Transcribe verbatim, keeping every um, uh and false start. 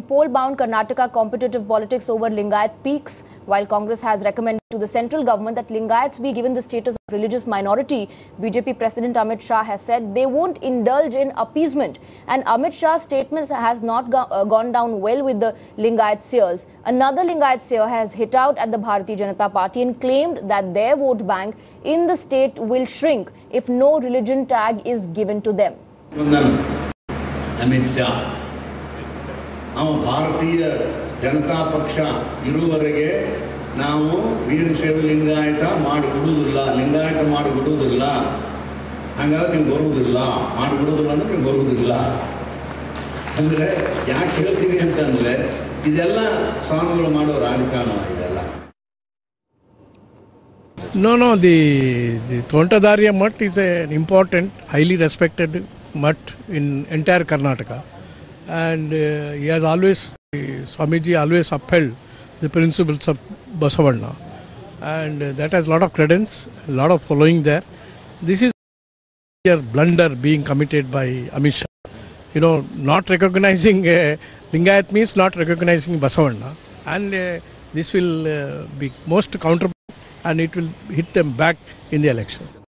poll-bound Karnataka competitive politics over Lingayat peaks. While Congress has recommended to the central government that Lingayats be given the status of religious minority, B J P President Amit Shah has said they won't indulge in appeasement. And Amit Shah's statements has not go uh, gone down well with the Lingayat seers. Another Lingayat seer has hit out at the Bharatiya Janata Party and claimed that their vote bank in the state will shrink if no religion tag is given to them. Amit Shah. ನಾವು ಭಾರತೀಯ ಜನತಾ ಪಕ್ಷ ಇರುವವರೆಗೆ ನಾವು ವೀರಶೈವ ಲಿಂಗಾಯತ ಮಾಡಿಬಿಡುವುದಿಲ್ಲ, ಲಿಂಗಾಯತ ಮಾಡಿಬಿಡುವುದಿಲ್ಲ, ಹಾಗಾದ್ರೆ ನೀವು ಬರುವುದಿಲ್ಲ, ಮಾಡಿಬಿಡುವುದಿಲ್ಲ ಅಂದ್ರೆ ನೀವು ಬರುವುದಿಲ್ಲ. ಅಂದರೆ ಯಾಕೆ ಹೇಳ್ತೀನಿ ಅಂತಂದರೆ ಇದೆಲ್ಲ ಸ್ವಾಮಿಗಳು ಮಾಡೋ ರಾಜಕಾರಣ ಇದೆಲ್ಲ. No, no, the, the Tontadariya Mutt is an important, highly respected mutt in entire Karnataka. And uh, he has always, uh, Swamiji always upheld the principles of Basavanna. And uh, that has a lot of credence, a lot of following there. This is a blunder being committed by Amit Shah. You know, not recognizing uh, Lingayat means not recognizing Basavanna. And uh, this will uh, be most counterproductive and it will hit them back in the election.